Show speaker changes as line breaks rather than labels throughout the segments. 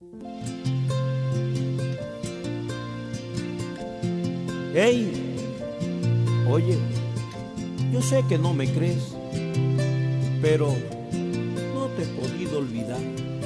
Hey, oye, yo sé que no me crees, pero no te he podido olvidar.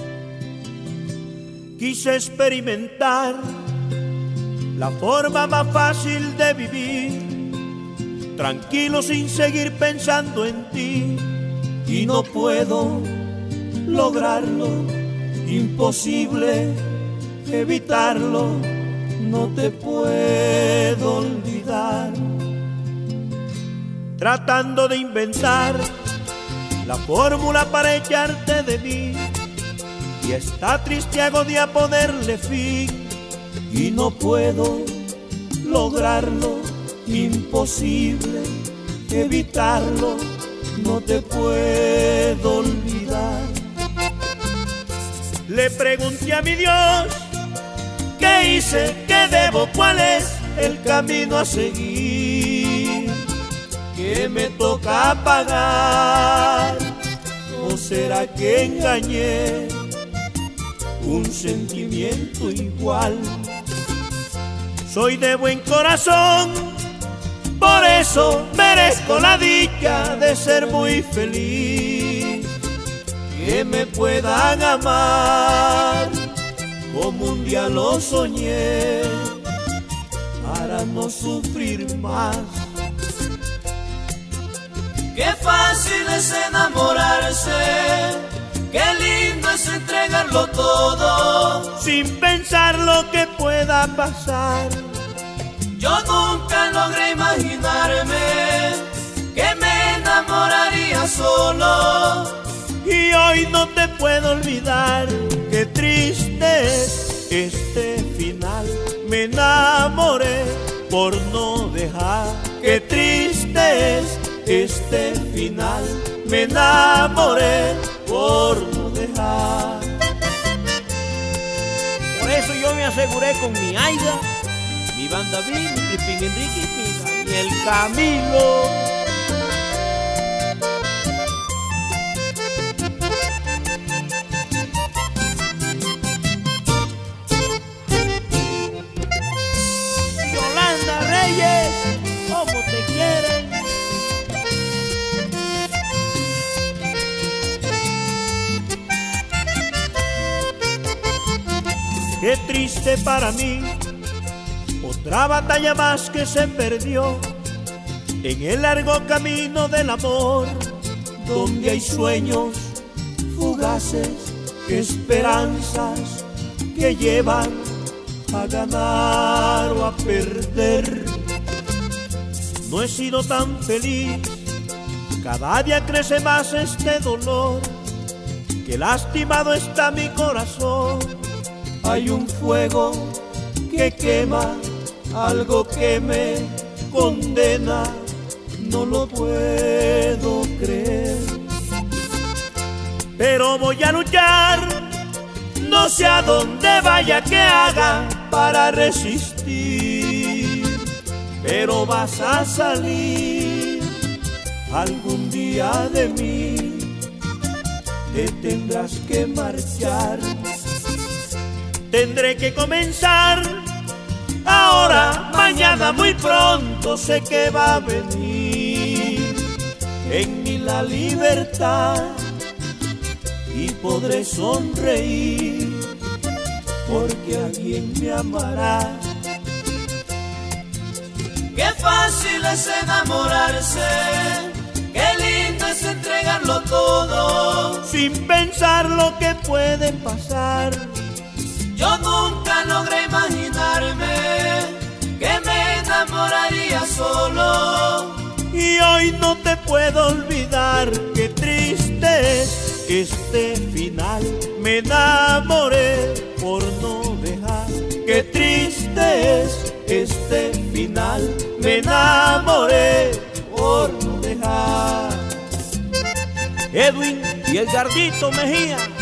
Quise experimentar la forma más fácil de vivir, tranquilo sin seguir pensando en ti, y no puedo lograrlo, imposible evitarlo, no te puedo olvidar. Tratando de inventar la fórmula para echarte de mí, y está triste agonía ponerle fin, y no puedo lograrlo, imposible evitarlo, no te puedo olvidar. Le pregunté a mi Dios, ¿qué hice? ¿Qué debo? ¿Cuál es el camino a seguir? ¿Qué me toca pagar? ¿O será que engañé un sentimiento igual? Soy de buen corazón, por eso merezco la dicha de ser muy feliz. Que me puedan amar como un día lo soñé, para no sufrir más.
Qué fácil es enamorarse, qué lindo es entregarlo todo,
sin pensar lo que pueda pasar.
Yo nunca logré imaginarme que me enamoraría solo,
y hoy no te puedo olvidar. Qué triste es este final, me enamoré por no dejar. Qué triste es este final, me enamoré por no dejar. Por eso yo me aseguré con mi Aida, mi Banda B, mi Crispín Enrique y mi Daniel Camilo. Yolanda Reyes, ¿cómo te quieren? Qué triste para mí, otra batalla más que se perdió en el largo camino del amor, donde hay sueños fugaces, esperanzas que llevan a ganar o a perder. No he sido tan feliz, cada día crece más este dolor, que lastimado está mi corazón. Hay un fuego que quema, algo que me condena, no lo puedo creer. Pero voy a luchar, no sé a dónde vaya que haga para resistir, pero vas a salir algún día de mí, te tendrás que marchar. Tendré que comenzar ahora, mañana, muy pronto sé que va a venir en mí la libertad, y podré sonreír porque alguien me amará.
Qué fácil es enamorarse, qué lindo es entregarlo todo,
sin pensar lo que puede pasar.
Yo nunca logré imaginarme que me enamoraría solo,
y hoy no te puedo olvidar. Qué triste es este final, me enamoré por no dejar. Qué triste es este final, me enamoré por no dejar. Edwin y Edgardito Mejía.